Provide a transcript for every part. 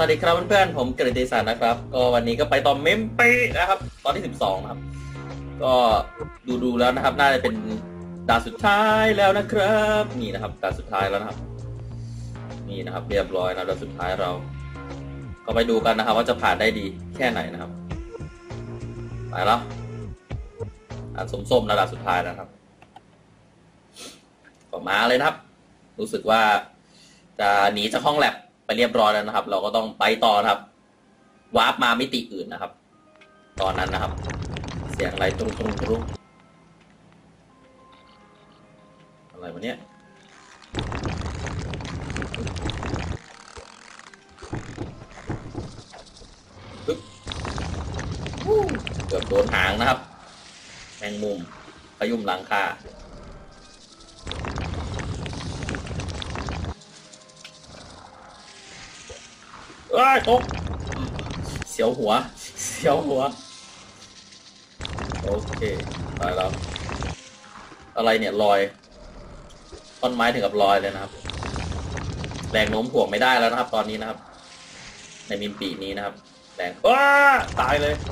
วัสดีครับเพื่อนๆผมกฤติศักดิ์นะครับก็วันนี้ก็ไปต่อเมมเปนะครับตอนที่12นะครับก็ดูแล้วนะครับน่าจะเป็นด่านสุดท้ายแล้วนะครับนี่นะครับด่านสุดท้ายแล้วนะครับนี่นะครับเรียบร้อยนะด่านสุดท้ายเราก็ไปดูกันนะครับว่าจะผ่านได้ดีแค่ไหนนะครับไปแล้วอันส้มๆนะด่านสุดท้ายนะครับก็มาเลยนะครับรู้สึกว่าจะหนีจากห้องแลบไปเรียบร้อยแล้วนะครับเราก็ต้องไปต่อนะครับวาร์ปมามิติอื่นนะครับตอนนั้นนะครับเสียงอะไรตรุงอะไรวะเนี่ยเกือบโดนหางนะครับแมงมุมขยุ่มหลังคาตกเสียวหัวโอเคไปแล้วอะไรเนี่ยลอยต้นไม้ถึงกับลอยเลยนะครับแรงโน้มถ่วงไม่ได้แล้วนะครับตอนนี้นะครับในมิมปีนี้นะครับแรงตายเลย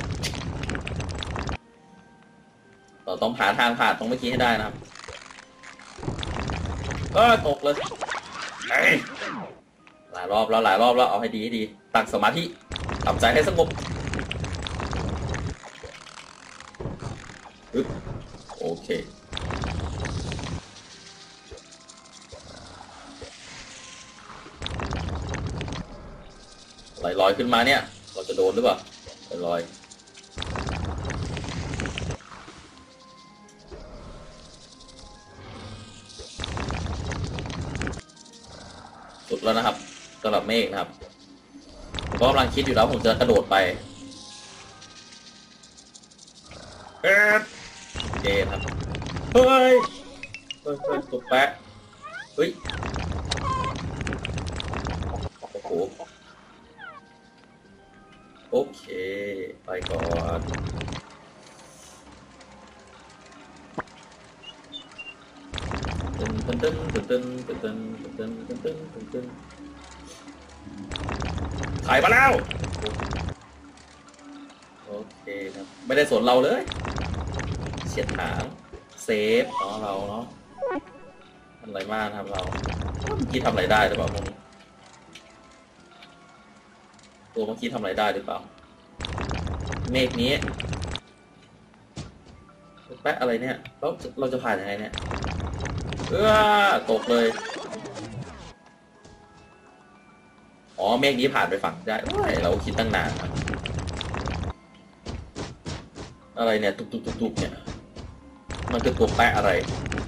เราต้องหาทางผ่านตรงเมื่อกี้ให้ได้นะครับตกเลยหลายรอบแล้วเอาให้ดีตั้งสมาธิทำใจให้สงบโอเคลอยขึ้นมาเนี่ยเราจะโดนหรือเปล่าลอยสุดแล้วนะครับสำหรับเมฆนะครับผมก็กำลังคิดอยู่แล้วผมจะกระโดดไปโอเคครับเฮ้ยตกแปะเฮ้ยโอ้โหโอเคไปก่อนถ่ายมาแล้วโอเคครับไม่ได้สนเราเลยเฉียดหางเซฟเราเนาะอะไรมากครับเราเมื่อกี้ทำอะไรได้หรือเปล่าตัวเมื่อกี้ทำอะไรได้หรือเปล่าเมฆนี้แปะอะไรเนี่ยแล้วเราจะผ่านยังไงเนี่ยตกเลยเมฆนี้ผ่านไปฝั่งได้เราคิดตั้งนานครับอะไรเนี่ยตุกเนี่ยมันคือตัวแปะอะไร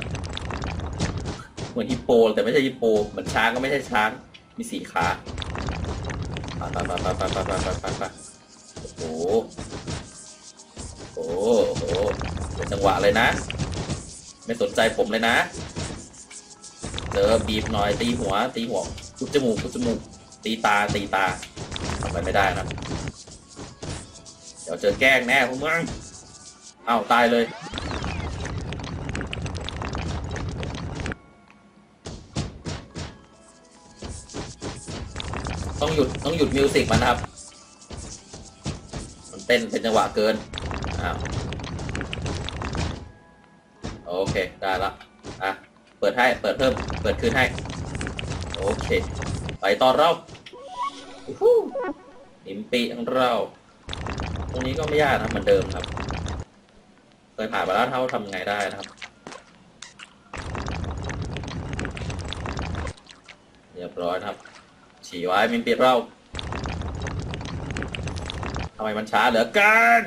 เหมือนฮิปโปแต่ไม่ใช่ฮิปโปเหมือนช้างก็ไม่ใช่ช้างมี4 ขาไปโอ้โหเป็นจังหวะเลยนะไม่สนใจผมเลยนะเจอบีบหน่อยตีหัวพุดจมูกตีตาทำอะไรไม่ได้นะเดี๋ยวเจอแกล้งแน่พวกมึงตายเลยต้องหยุดมิวสิกมันนะครับมันเต้นเป็นจังหวะเกินโอเคได้ละเปิดเปิดคืนให้โอเคไปต่อเรานิมปีของเราตรงนี้ก็ไม่ยากนะเหมือนเดิมครับเคยผ่านมาแล้วทำไงได้นะครับเรียบร้อยนะครับฉี่ไว้มิมปีเราทำไมมันช้าเหลือเกิน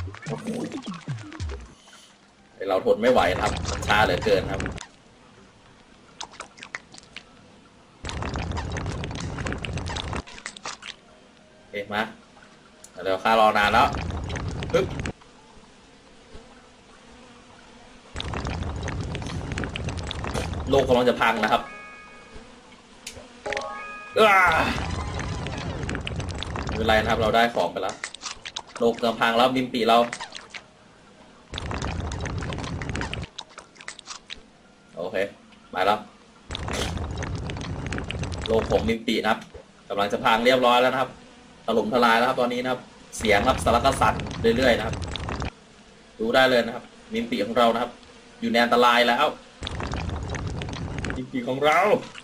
เราทนไม่ไหวครับมันช้าเหลือเกินครับโอเคมาเดี๋ยวข้ารอนานแล้วปึ๊บโลกกำลังจะพังนะครับไม่เป็นไรนะครับเราได้ของไปแล้วโลกกำลังพังแล้วมิมปีเราโอเคมาแล้วโลกผมมิมปีนะครับกำลังจะพังเรียบร้อยแล้วนะครับถล่มทลายแล้วครับตอนนี้นะครับเสียงครับสารพัดสั่นเรื่อยๆนะครับดูได้เลยนะครับมิมปีของเรานะครับอยู่ในอันตรายแล้วมิมปีของเรา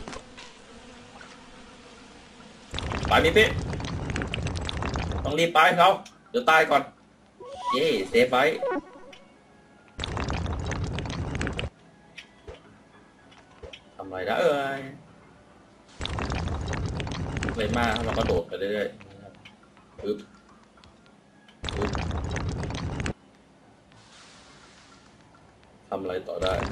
ไปมิมปีต้องรีบไปเขาเดี๋ยวตายก่อนเย้เซฟไว้ทำอะไรได้เลยมากเราก็โดดไปเรื่อยๆปึ๊บปึ๊บทำอะไรต่อได้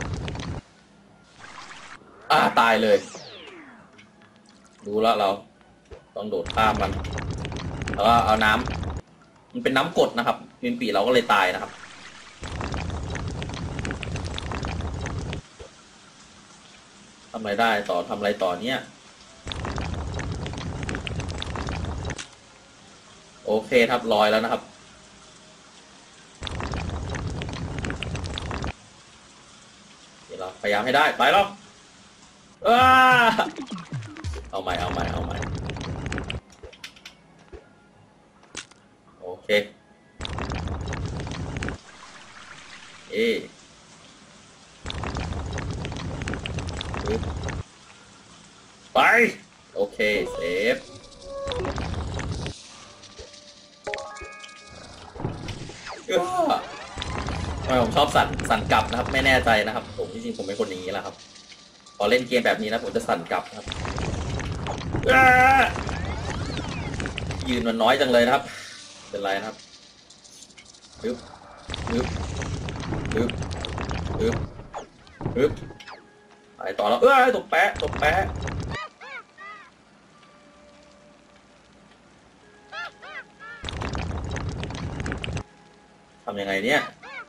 ตายเลยดูแล้วเราต้องโดดข้ามมันแล้วก็เอาน้ำมันเป็นน้ำกรดนะครับมิมปีเราก็เลยตายนะครับทำอะไรได้ต่อทำอะไรต่อเนี่ยโอเคครับลอยแล้วนะครับเดี๋ยวเราพยายามให้ได้ไปแล้วเอาใหม่โอเคไปโอเคเซฟทำไมผมชอบสั่นกลับนะครับไม่แน่ใจนะครับผมจริงๆผมเป็นคนอย่างนี้แหละครับพอเล่นเกมแบบนี้นะผมจะสั่นกลับครับยืนมันน้อยจังเลยนะครับเป็นไรนะครับปึ๊บไปต่อแล้วตกแปะทำยังไงเนี่ย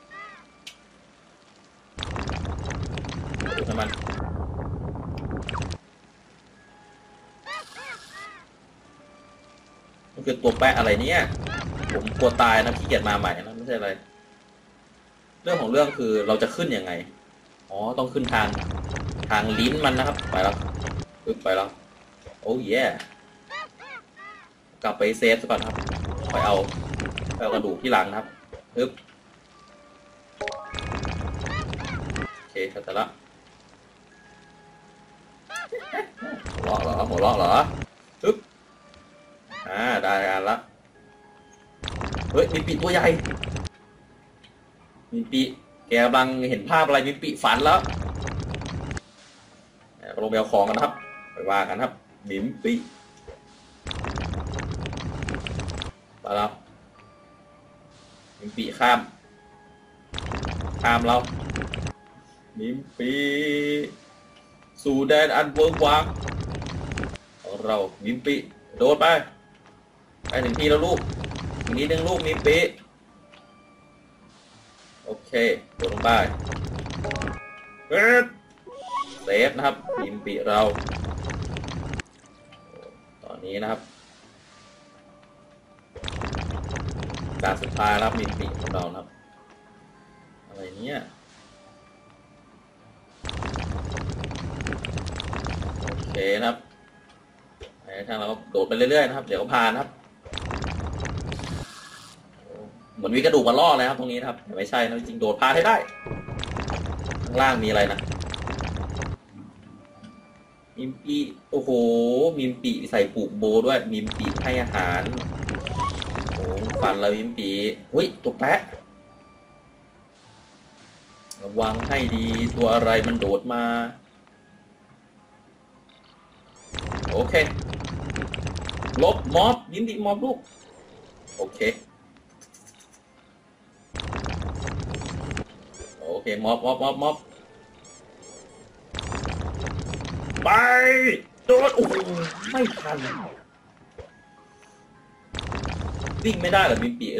ดูมันคือตัวแปะอะไรเนี่ยผมกลัวตายนะขี้เกียจมาใหม่นะไม่ใช่อะไรเรื่องของเรื่องคือเราจะขึ้นยังไงต้องขึ้นทางลิ้นมันนะครับไปแล้วปึ๊บไปแล้วโอ้ยกลับไปเซฟก่อนครับไปเอากระดูกที่หลังครับปึ๊บโอเคเสร็จแล้วหัวเราะเหรอปึ๊บได้กันละเฮ้ยมีปีตัวใหญ่มีปีแกกำลังเห็นภาพอะไรมีปีฝันแล้วลงไปเอาของกันนะครับไปว่ากันครับมิมปีไปแล้วมิมปีข้ามเรามิมปีสู่แดนอันเวิร์กวางของเรามิมปีโดดไปถึงที่แล้วลูกอีกนิดนึงลูกมิมปีโอเคโดดลงไปเซฟนะครับมิมปีเราตอนนี้นะครับการสุดท้ายรับมิมปีของเรานะครับอะไรเนี้ยโอเคนะครับทางเราโดดไปเรื่อยๆนะครับเดี๋ยวก็ผ่านนะครับเหมือนมีกระดูกมาล่อเลยครับตรงนี้นะครับไม่ใช่นะจริงโดดพาให้ได้ข้างล่างมีอะไรนะมิมปีโอ้โหมิมปีใส่ปลูกโบด้วยมิมปีให้อาหารโอ้ฟันแล้วมิมปีหุ้ยตัวแปะระวังให้ดีตัวอะไรมันโดดมาโอเคลบม็อบมิมปีม็อบลูกโอเคม็อบไปโดนโอ้โหไม่ทันวิ่งไม่ได้หรอมิมปี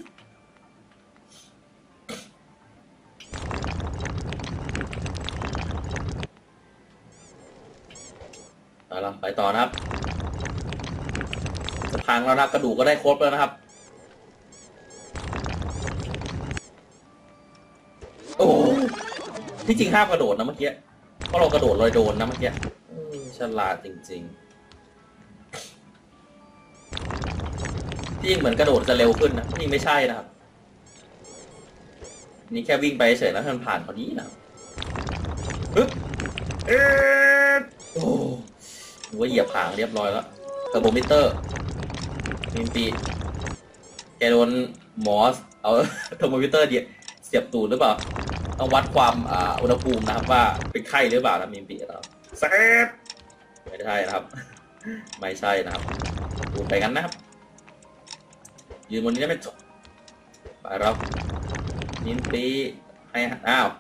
ไปต่อนะครับจะพังแล้วนะกระดูกก็ได้ครบแล้วนะครับโอ้ที่จริงห้ามกระโดดนะเมื่อกี้เพราะเรากระโดดลอยโดนนะเมื่อกี้ฉลาดจริงๆที่จริงเหมือนกระโดดจะเร็วขึ้นนะนี่ไม่ใช่นะครับนี่แค่วิ่งไปเฉยแล้วมันผ่านพอดีนะครับปึ๊บโอ้หนูว่าเหยียบหางเรียบร้อยแล้วเทอร์โมมิเตอร์มินปีแกโดนหมอเอาเทอร์โมมิเตอร์เสียบตูดหรือเปล่าต้องวัดความอุณหภูมินะครับว่าเป็นไข้หรือเปล่านะมินปีนะครับเซฟไม่ใช่นะครับไม่ใช่นะครับพูดไปกันนะครับยืนบนนี้ได้ไหมจบไปเรามินปีให้อ้าว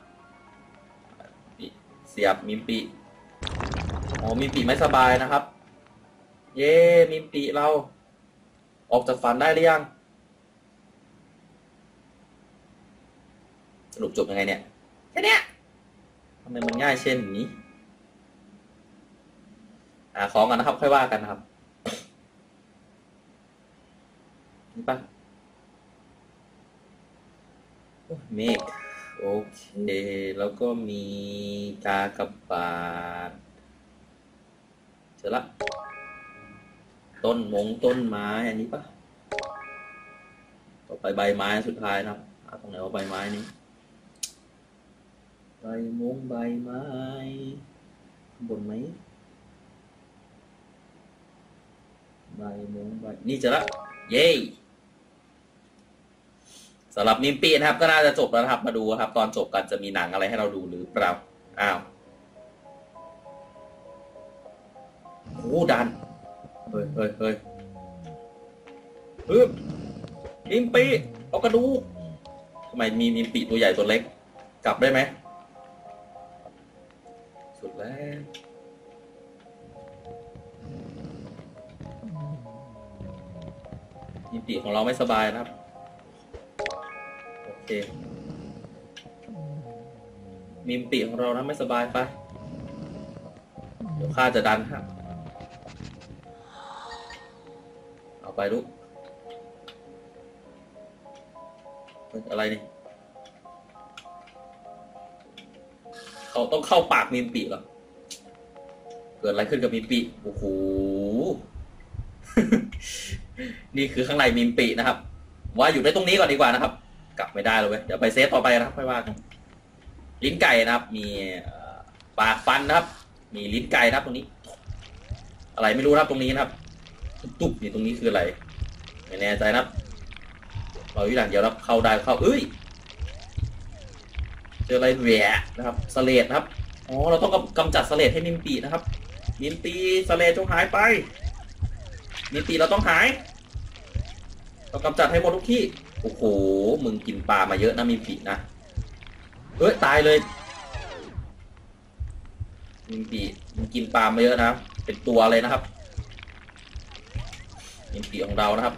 เสียบมินปีอ๋อมินปีไม่สบายนะครับเย้มินปีเราออกจากฝันได้หรือยังสรุปจบยังไงเนี่ยแค่นี้ทำไมมันง่ายเช่นนี้ของกันนะครับค่อยว่ากันนะครับนี่ปะเมฆโอเคแล้วก็มีกากบาทเจอละต้นไม้อันนี้ปะต่อไปใบไม้สุดท้ายนะครับตรงไหนว่าใบไม้นี้ใบไม้ข้างบนไหมใบนี่เจอละเย้สำหรับมิมปีนะครับก็น่าจะจบแล้วนะครับมาดูครับตอนจบกันจะมีหนังอะไรให้เราดูหรือเปล่าอ้าวโอ้ดันเฮ้ยมิมปีเอากระดูกทำไมมีมิมปีตัวใหญ่ตัวเล็กกลับได้ไหมสุดแล้วมิมปีของเราไม่สบายนะครับโอเคมิมปีของเรานะไม่สบายไปเดี๋ยวข้าจะดันครับเอาไปลูกอะไรนี่เขาต้องเข้าปากมิมปีเหรอเกิดอะไรขึ้นกับมิมปีโอ้โห นี่คือข้างในมิมปีนะครับว่าอยู่ได้ตรงนี้ก่อนดีกว่านะครับกลับไม่ได้เลยเว้ยเดี๋ยวไปเซฟต่อไปนะครับค่อยว่ากันลิ้นไก่นะครับมีปากฟันนะครับมีลิ้นไก่นะครับตรงนี้อะไรไม่รู้นะครับตรงนี้นะครับตุ๊บนี่ตรงนี้คืออะไรไม่แน่ใจนะครับเราอยู่หลังเดียวครับเข้าได้เข้าเอ้ยเจออะไรแหวะนะครับสเลดนะครับอ๋อเราต้องกำจัดสเลดให้มิมปีนะครับมิมปีสเลดจงหายไปมิมปีเราต้องหายเรากำจัดให้หมดทุกที่โอ้โหมึงกินปลามาเยอะนะมิมปีนะเอ้ยตายเลยมิมปีมึงกินปลามาเยอะนะเป็นตัวเลยนะครับมิมปีของเรานะครับ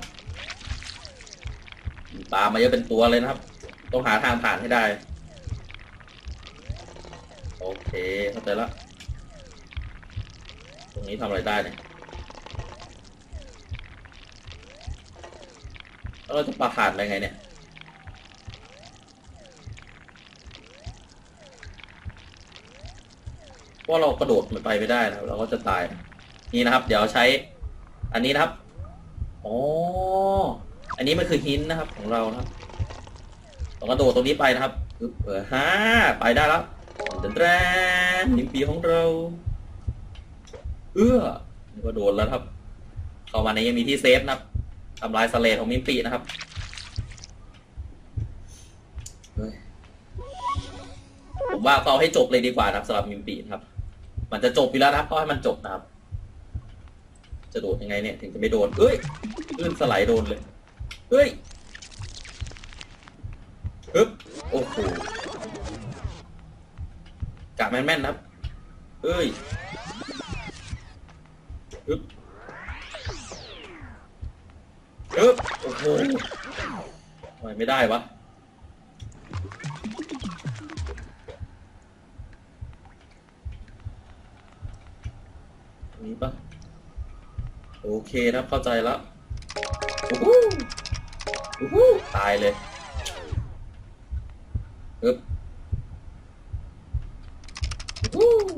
กินปลามาเยอะเป็นตัวเลยนะครับต้องหาทางผ่านให้ได้โอเคเข้าใจแล้วตรงนี้ทำอะไรได้เนี่ยแล้วเราจะปาผ่านได้ไงเนี่ยเพราะเรากระโดดไปไม่ได้นะเราก็จะตายนี่นะครับเดี๋ยวใช้อันนี้นะครับอ๋ออันนี้มันคือหินนะครับของเรานะครับต้องกระโดดตรงนี้ไปนะครับฮ่าไปได้แล้วแดนมิมปีของเรานี่ก็โดนแล้วครับเข้ามาในยังมีที่เซฟนะครับทำลายสเลดของมิมปีนะครับผมว่าเอาให้จบเลยดีกว่านะครับสำหรับมิมปีครับมันจะจบอยู่แล้วนะครับก็ให้มันจบนะครับจะโดดยังไงเนี่ยถึงจะไม่โดนลื่นสไลด์โดนเลยปึ๊บโอ้โหกะแม่นๆนะครับปึ๊บโอ้โหทำไมไม่ได้วะนี้ปะโอเคนะเข้าใจแล้วโอ้โหตายเลยปึ๊บ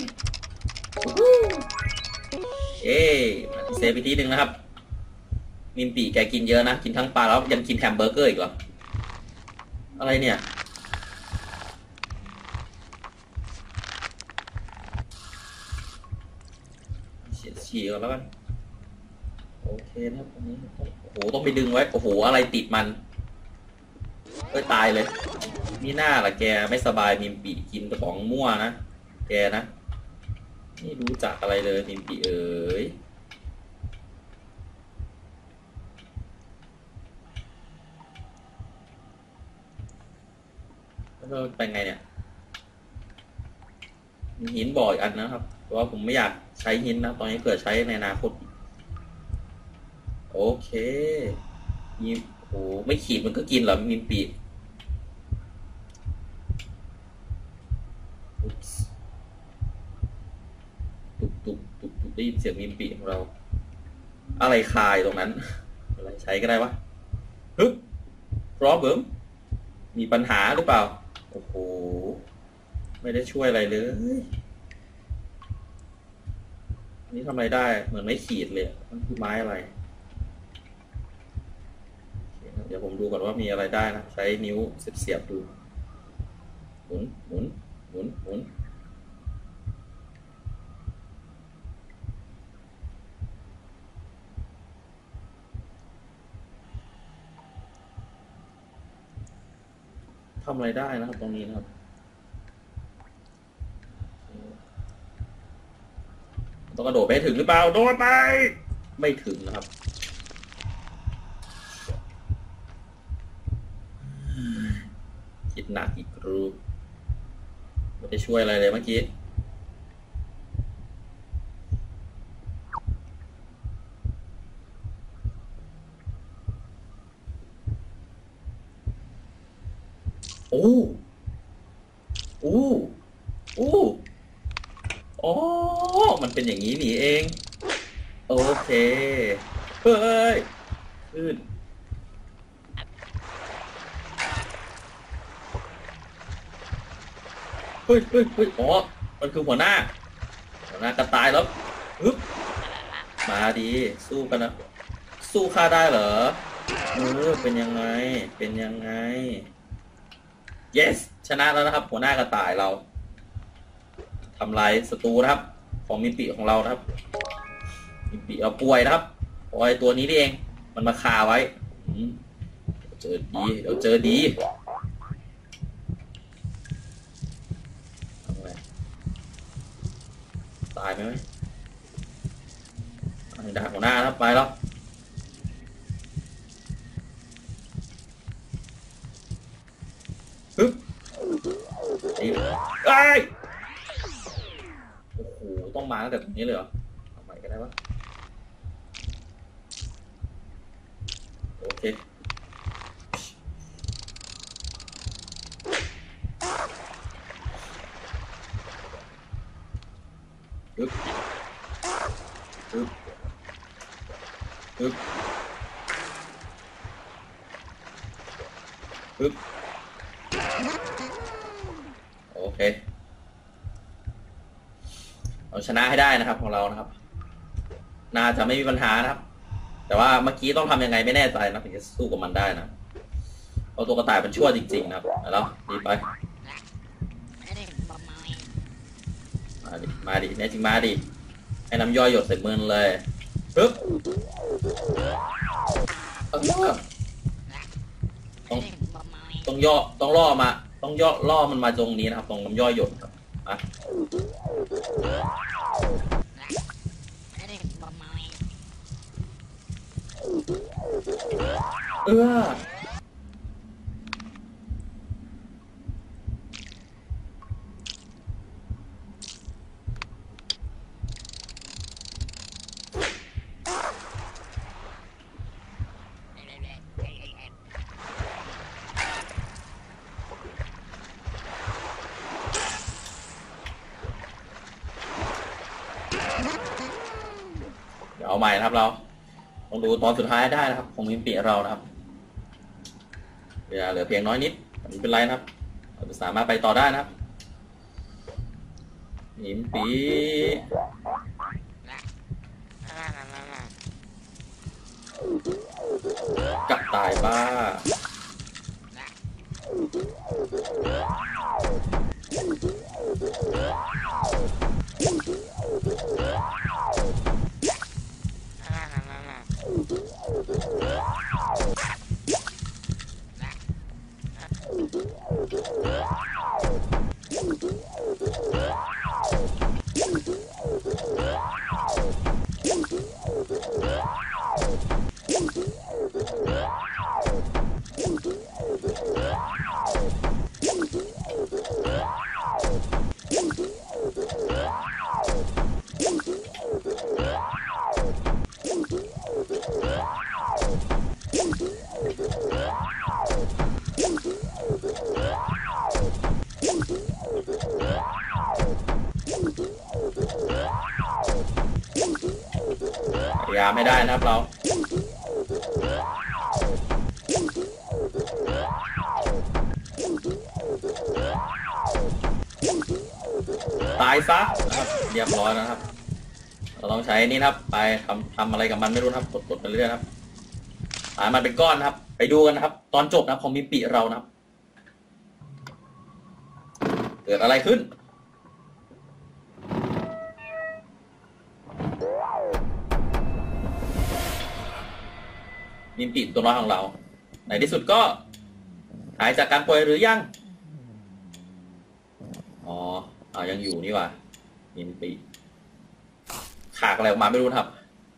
เอ๊มาที่เซฟอีกทีหนึ่งนะครับมิมปีแกกินเยอะนะกินทั้งปลาแล้วยังกินแฮมเบอร์เกอร์อีกเหรออะไรเนี่ยฉี่ก่อนแล้วกันโอเคนะครับอันนี้โอ้โหต้องไปดึงไว้โอ้โหอะไรติดมันก็ตายเลยมีหน้าล่ะแกไม่สบายมิมปีกินกระป๋องมั่วนะแกนะนี่รู้จักอะไรเลยมิมปีเอ๋ยแล้วเป็นไงเนี่ยมีหินบ่อยอันนะครับแต่ว่าผมไม่อยากใช้หินนะตอนนี้เกิดใช้ในอนาคตโอเคมีโอ้ไม่ขีดมันก็กินเหรอมิมปีตุบตุบตุบตุบได้ยินเสียงมิมปีของเราอะไรคายตรงนั้นอะไรใช้ก็ได้วะฮึบพร้อมเบิ่มมีปัญหาหรือเปล่าโอ้โหไม่ได้ช่วยอะไรเลยนี่ทำอะไรได้เหมือนไม่ขีดเลยมันคือไม้อะไรเดี๋ยวผมดูก่อนว่ามีอะไรได้นะใช้นิ้วเสียบดูหมุนหมุนหมุนหมุนทำอะไรได้นะครับตรงนี้นะครับต้องกระโดดไปถึงหรือเปล่าโดดไปไม่ถึงนะครับคิดหนักอีกรูปไม่ได้ช่วยอะไรเลยเมื่อกี้โอ้โอ้โอ้อ๋อมันเป็นอย่างนี้นี่เองโอเคเฮ้ยขึ้นเฮ้ยเฮ้ยเฮ้ยอ๋อมันคือหัวหน้ากระต่ายแล้วฮึบมาดีสู้กันนะสู้ข้าได้เหรอเป็นยังไงเป็นยังไง yes ชนะแล้วนะครับหัวหน้ากระต่ายเราทำลายศัตรูนะครับของมิมปีของเรานะครับมิมปีเราป่วยนะครับป่วยตัวนี้นี่เองมันมาคาไว้เจอดีเดี๋ยวเจอดีตายไหมด่าหัวหน้านะครับไปแล้วฮึบไอ้โอ้โหต้องมาตั้งแต่ตรงนี้เลยเหรอทำไมก็ได้วะโอเคฮึบฮึบฮึบฮึบโอเคเราชนะให้ได้นะครับของเรานะครับน่าจะไม่มีปัญหานะครับแต่ว่าเมื่อกี้ต้องทำยังไงไม่แน่ใจนะถึงจะสู้กับมันได้นะเพราะตัวกระต่ายมันชั่วจริงๆนะครับแล้วดีไปมาดิแน่จริงมาดิให้น้ำย่อยหยดใส่มือเลยปึ๊บต้องย่อต้องล่อมาต้องย่อล่อมันมาตรงนี้นะครับตรงน้ำย่อยหยดครับอ่ะเดี๋ยวเอาใหม่นะครับเราต้องดูตอนสุดท้ายได้นะครับของมิมปีเรานะครับเวลาเหลือเพียงน้อยนิดไม่เป็นไรนะครับเราสามารถไปต่อได้นะครับมิมปีกับตายบ้ายาไม่ได้นะครับเราตายซะนะครับเรียบร้อยนะครับเราต้องใช้นี่นะครับไปทำอะไรกับมันไม่รู้นะครับกดไปเรื่อยครับมันเป็นก้อนนะครับไปดูกันนะครับตอนจบนะของมิปิเรานะครับเกิดอะไรขึ้นมิปิตัวน้อยของเราในที่สุดก็หายจากการป่วยหรือยังอ๋อยังอยู่นี่ว่ะมิปิขากอะไรออกมาไม่รู้ครับ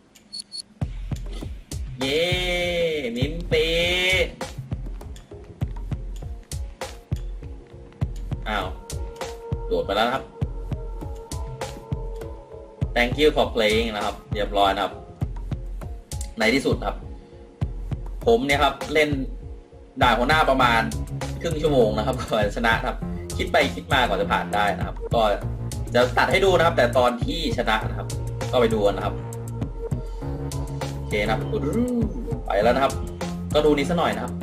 เย้มิปิโดดไปแล้วนะครับ thank you for playing นะครับเรียบร้อยนะครับในที่สุดครับผมเนี่ยครับเล่นด่านหัวหน้าประมาณครึ่งชั่วโมงนะครับก่อนชนะครับคิดไปคิดมาก่อนจะผ่านได้นะครับก็จะตัดให้ดูนะครับแต่ตอนที่ชนะนะครับก็ไปดูกันนะครับโอเคนะครับไปแล้วนะครับก็ดูนี้ซะหน่อยนะครับ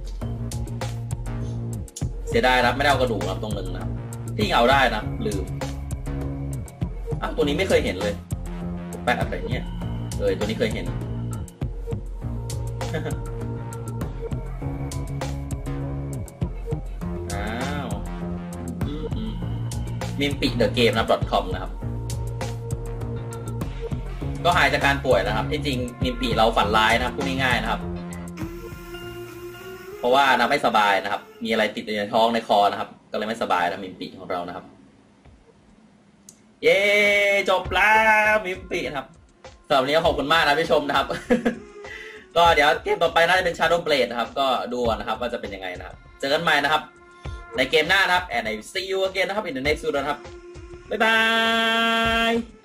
เสียดายนะครับไม่ได้เอากระดูกนะครับตรงนึงนะครับที่เอาได้นะลืมตัวนี้ไม่เคยเห็นเลยแปะอะไรเนี่ยตัวนี้เคยเห็นมิมปิเดอะเกมนะ .com นะครับก็หายจากการป่วยนะครับที่จริงมิมปิเราฝันร้ายนะพูดง่ายๆนะครับเพราะว่านะไม่สบายนะครับมีอะไรติดในท้องในคอนะครับก็เลยไม่สบายนะมิมปิของเรานะครับเย้จบแล้วมิมปิครับสำหรับวันนี้ขอบคุณมากนะผู้ชมนะครับ ก็เดี๋ยวเกมต่อไปน่าจะเป็น Shadow Blade นะครับก็ดูนะครับว่าจะเป็นยังไงนะครับเจอกันใหม่นะครับในเกมหน้านะครับ and I see you again นะครับ in the next video นะครับบ๊ายบาย